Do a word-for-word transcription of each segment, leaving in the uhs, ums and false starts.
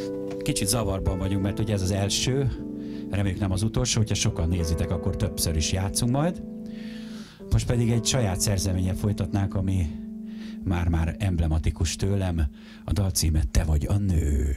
Kicsit zavarban vagyunk, mert ugye ez az első, reméljük nem az utolsó, hogyha sokan nézitek, akkor többször is játszunk majd. Most pedig egy saját szerzeménye folytatnánk, ami már-már emblematikus tőlem. A dal címe Te vagy a nő.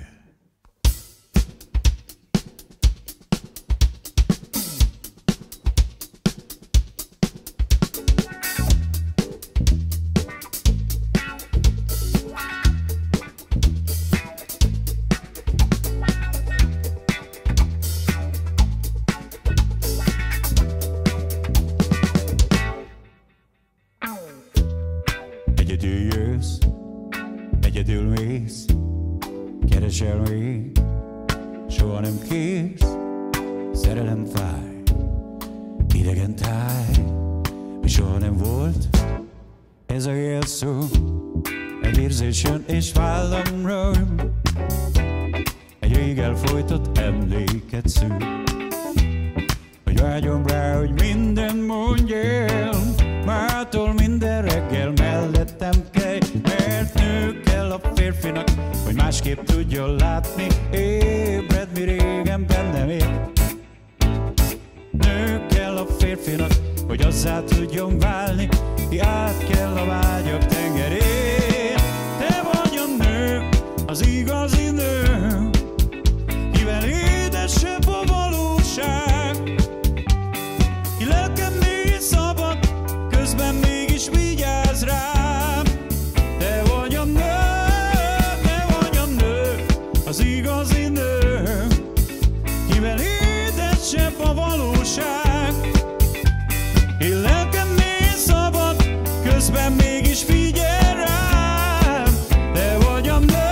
Egyedül jössz, egyedül mész, keresel még, soha nem kész, szerelem fáj, idegen táj, mi soha nem volt, ez a jelszó, egy érzés jön és vállamra, egy rég elfojtott emléket szül, hogy vágyom rá, hogy minden mondj el, mától minden reggel mellettem kelj, mert nő kell a férfinak, hogy másképp tudjon látni, ébred, mi régen bennem él. Nő kell a férfinak, hogy azzá tudjon válni, ki át kell a vágyak tengerén. Te vagy a nő, az igazi nő, kivel édesebb a valóság, ki lelkem mély szabad, közben mégis vigyázz rám. Te vagy a nő, te vagy a nő, az igazi nő, kivel édesebb a valóság, ki lelkem mély szabad, közben mégis figyelj rám. Te vagy a nő.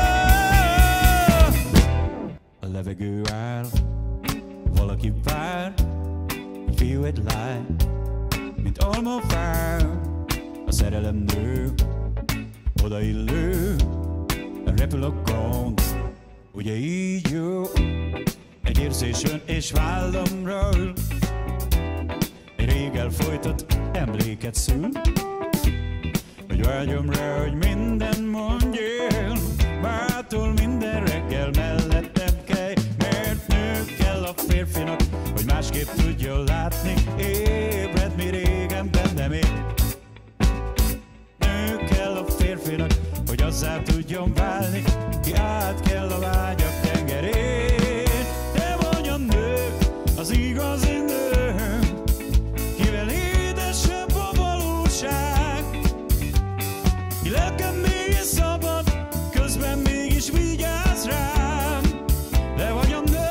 A levegő áll, valaki vár, egy fiú, egy lány, mint almafár, a szerelem nő, odaillő, repül a gond, ugye így jó, egy érzés jön és vállamra ül, egy rég elfojtott emléket szül, hogy vágyom rá, hogy minden mondj el, mától minden reggel mellettem kelj, mert nő kell a férfinak, hogy másképp tudjon látni, ébred, mi régen bennem él. Nő kell a férfinak, hogy azzá tudjon válni, ki át kell a vágyak tengerén. Te vagy a nő, az igazi nő, kivel édesebb a valóság, ki lelkem mély szabad, közben mégis vigyázz rám. Te vagy a nő,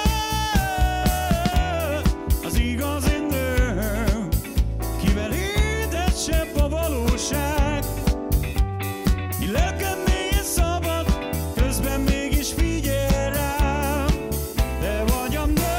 az igazi nő, kivel édesebb a valóság, ki lelkem mély szabad, közben mégis figyelj rám. Te vagy a nő.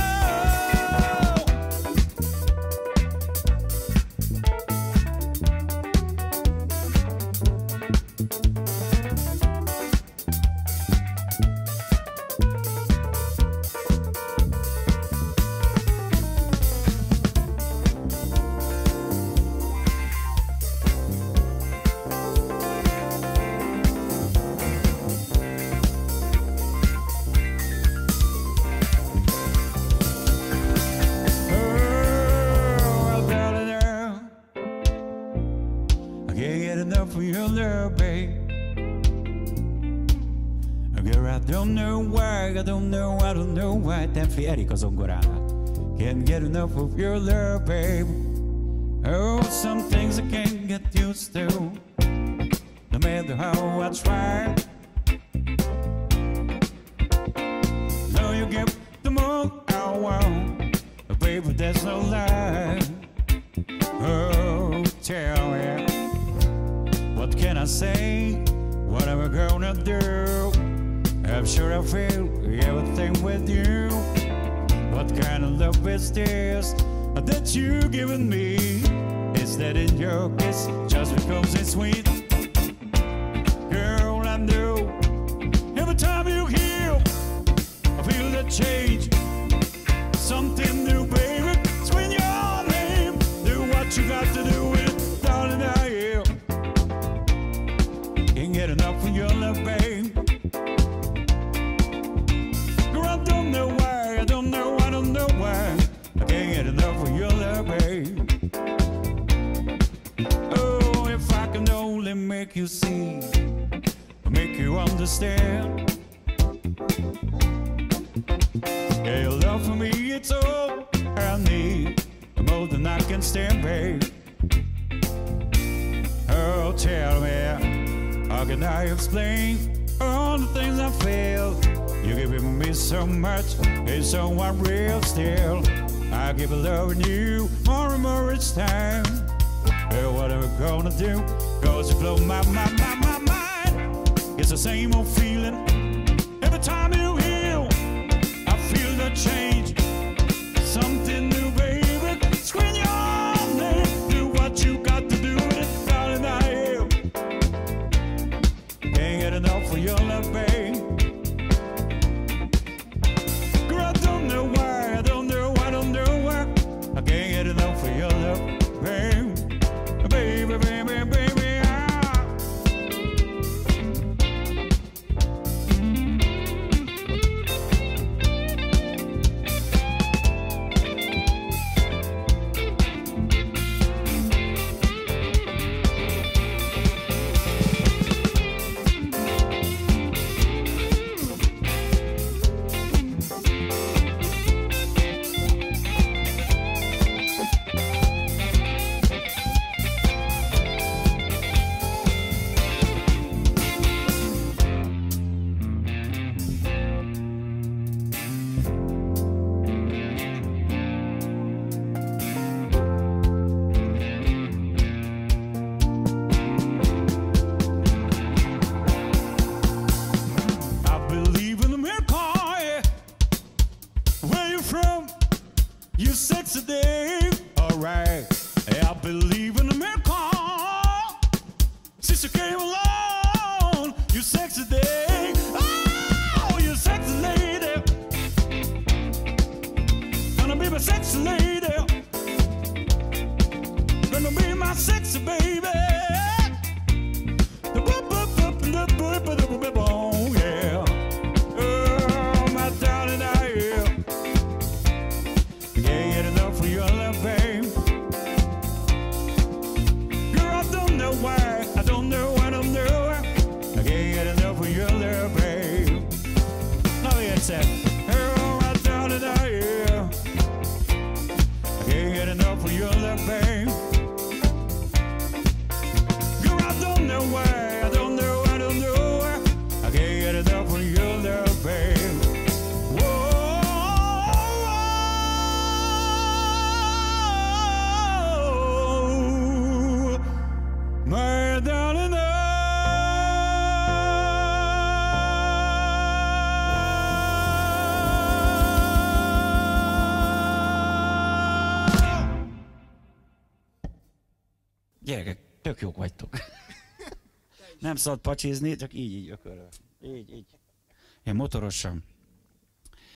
Enough of your love, babe. Girl, I don't know why, I don't know, I don't know why. Tenfi Erik a zongoránál. Can't get enough of your love, babe. Oh, some things I can't get used to, no matter how I try. No, you give the more I want, but baby, there's no lie. Oh, tell me, what can I say? What am I gonna do? I'm sure I feel everything with you. What kind of love is this that you've given me? Is that in your kiss just because it's sweet? Girl, I know every time you hear, I feel that change. Something new, baby. Swing your name. Do what you got to do with it, darling. I am. Can't get enough of your love, babe. make you see, make you understand. Yeah, your love for me, it's all I need, more than I can stand, babe. Oh, tell me, how can I explain all the things I feel? You're giving me so much, it's so unreal still. I keep loving you more and more each time. Well, what am I gonna do? Cause you blow my, my, my, my mind. It's the same old feeling. Every time you heal, I feel the change. Something new, baby. Screen your name. Do what you got to do with it, darling, I am. Can't get enough for your love, babe. Girl, I don't know why, I don't know, I don't know why. I can't get enough for your love, babe. Baby, baby, baby, ah. You sexy Dave, alright. I believe in a miracle. Since you came along, you sexy Dave. Oh, you sexy lady. Gonna be my sexy lady. Gonna be my sexy baby. The boop boop boop boop boop boop boop boop, yeah. Oh, my darling, I am. Can't get enough for your love, babe. Girl, I don't know why, I don't know, I don't know. I can't get enough for your love, babe. Now it's that. Oh, my darling, I am. I can't get enough for your love, babe. Girl, I don't know why, I don't know, I don't know. I can't get enough for your love, babe. My darling, Gyerekek, tök jók vagytok. Nem szabad pacsizni, csak így, így ököröl. Így, így. Én motorosan.